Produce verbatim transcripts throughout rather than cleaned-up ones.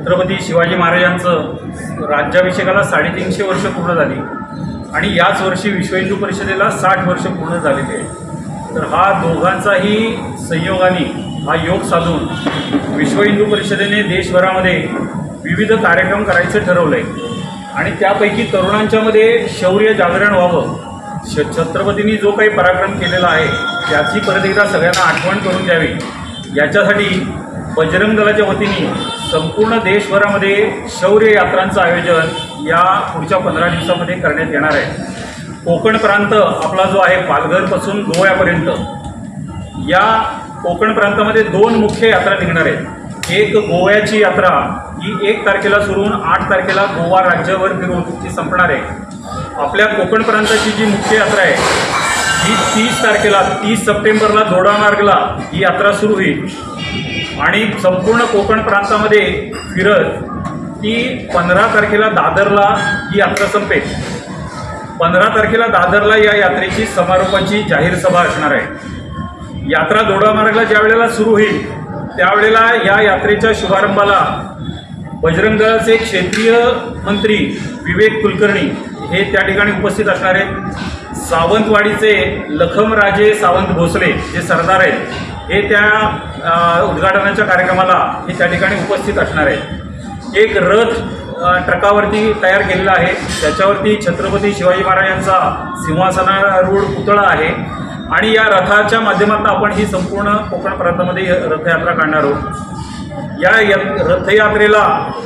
छत्रपती शिवाजी महाराजांचं राज्याभिषेकाला साडेतीनशे वर्ष पूर्ण झाली आणि याच वर्षी विश्व हिंदू परिषदेला साठ वर्ष पूर्ण झालेली आहे। तर हा दोघांचाही संयोगाने हा योग साधून विश्व हिंदू परिषदेने देशभरामध्ये विविध कार्यक्रम करायचं ठरवलं आहे आणि त्यापैकी तरुणांच्यामध्ये शौर्य जागरण व्हावं, छत्रपतींनी जो काही पराक्रम केलेला आहे त्याची परत एकदा सगळ्यांना आठवण करून द्यावी, याच्यासाठी बजरंग दलाच्या वतीने संपूर्ण देशभरामध्ये शौर्य यात्रांचं आयोजन या पुढच्या पंधरा दिवसामध्ये करण्यात येणार आहे। कोकण प्रांत आपला जो आहे पालघरपासून गोव्यापर्यंत, या कोकण प्रांतामध्ये दोन मुख्य यात्रा निघणार आहेत। एक गोव्याची यात्रा ही एक तारखेला सुरू होऊन आठ तारखेला गोवा राज्यावर फिरून ती संपणार आहे। आपल्या कोकण प्रांताची जी मुख्य यात्रा आहे ही तीस तारखेला तीस सप्टेंबरला दोडामार्गला ही यात्रा सुरू होईल आणि संपूर्ण कोकण प्रांतामध्ये फिरत ती पंधरा तारखेला दादरला ही यात्रा संपेल। पंधरा तारखेला दादरला या यात्रेची समारोपाची जाहीर सभा असणार आहे। यात्रा दोडामार्गला ज्या वेळेला सुरू होईल त्यावेळेला या यात्रेच्या शुभारंभाला बजरंग दलाचे क्षेत्रीय मंत्री विवेक कुलकर्णी हे त्या ठिकाणी उपस्थित असणार आहेत। सावंतवाडीचे लखमराजे सावंत भोसले जे सरदार आहेत हे त्या उद्घाटनाच्या कार्यक्रमाला हे त्या ठिकाणी उपस्थित असणार आहेत। एक रथ ट्रकावरती तयार केलेला आहे, त्याच्यावरती छत्रपती शिवाजी महाराजांचा सिंहासनारूढ पुतळा आहे आणि या रथाच्या माध्यमातून आपण ही संपूर्ण कोकण प्रांतामध्ये रथयात्रा काढणार आहोत। या रथयात्रेला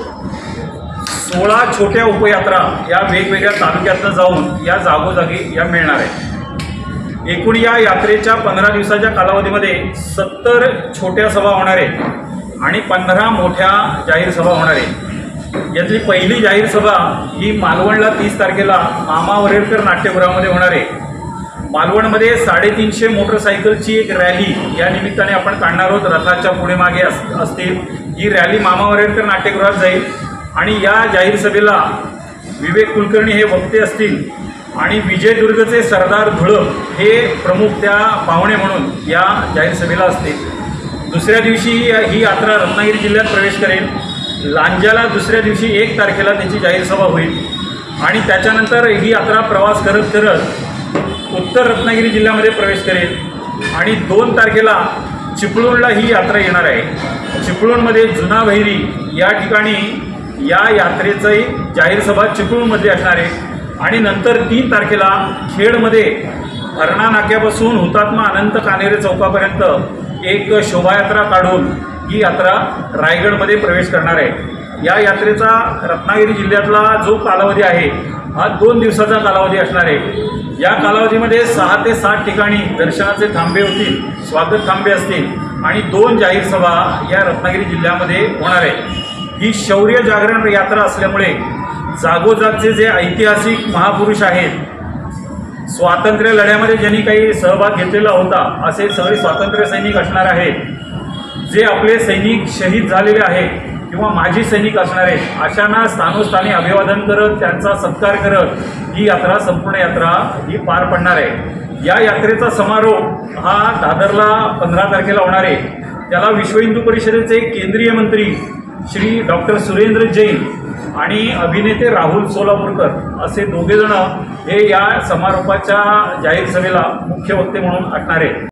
सोळा छोट्या उपयात्रा या वेगवेगळ्या तालुक्यातनं जाऊन या जागोजागी या मिळणार आहेत। एकूण या यात्रेच्या पंधरा दिवसाच्या कालावधीमध्ये सत्तर छोट्या सभा होणार आहेत आणि पंधरा मोठ्या जाहीर सभा होणार आहेत। यातली पहिली जाहीर सभा ही मालवणला तीस तारखेला मामा वरेरकर नाट्यगृहामध्ये होणार आहे। मालवणमध्ये साडेतीनशे मोटरसायकलची एक रॅली या निमित्ताने आपण काढणार आहोत, रथाच्या पुढे मागे अस असतील ही रॅली मामा वरेरकर नाट्यगृहात जाईल आणि या जाहीर सभेला विवेक कुलकर्णी हे वक्ते असतील आणि विजयदुर्गचे सरदार धुळप हे प्रमुख त्या पाहुणे म्हणून या जाहीर सभेला असतील। दुसऱ्या दिवशी ही यात्रा रत्नागिरी जिल्ह्यात प्रवेश करेल। लांजाला दुसऱ्या दिवशी एक तारखेला त्याची जाहीर सभा होईल आणि त्याच्यानंतर ही यात्रा प्रवास करत करत उत्तर रत्नागिरी जिल्ह्यामध्ये प्रवेश करेल आणि दोन तारखेला चिपळूणला ही यात्रा येणार आहे। चिपळूणमध्ये जुना बहिरी या ठिकाणी या यात्रेची जाहीर सभा चिपळूणमध्ये असणार आहे आणि नंतर तीन तारखेला खेडमध्ये अरणा नाक्यापासून हुतात्मा अनंत कानेरे चौकापर्यंत एक शोभायात्रा काढून ही यात्रा रायगडमध्ये प्रवेश करणार आहे। या यात्रेचा रत्नागिरी जिल्ह्यातला जो कालावधी आहे हा दोन दिवसाचा कालावधी असणार आहे। या कालावधीमध्ये सहा ते सात ठिकाणी दर्शनाचे थांबे होतील, स्वागत थांबे असतील आणि दोन जाहीर सभा या रत्नागिरी जिल्ह्यामध्ये होणार आहे। ही शौर्य जागरण यात्रा असल्यामुळे जागोजागचे जे ऐतिहासिक महापुरुष आहेत, स्वातंत्र्य लढ्यामध्ये ज्यांनी काही सहभाग घेतलेला होता असे सगळे स्वातंत्र्य सैनिक असणार आहेत, जे आपले सैनिक शहीद झालेले आहेत किंवा माजी सैनिक असणार आहेत अशांना स्थानोस्थानी अभिवादन करत त्यांचा सत्कार करत ही यात्रा संपूर्ण यात्रा ही पार पडणार आहे। या यात्रेचा समारोप हा दादरला पंधरा तारखेला होणार आहे। त्याला विश्व हिंदू परिषदेचे केंद्रीय मंत्री श्री डॉक्टर सुरेंद्र जैन आणि अभिनेते राहुल सोलापूरकर असे दोघेजण हे या समारोपाच्या जाहीर सभेला मुख्य वक्ते म्हणून असणार आहेत।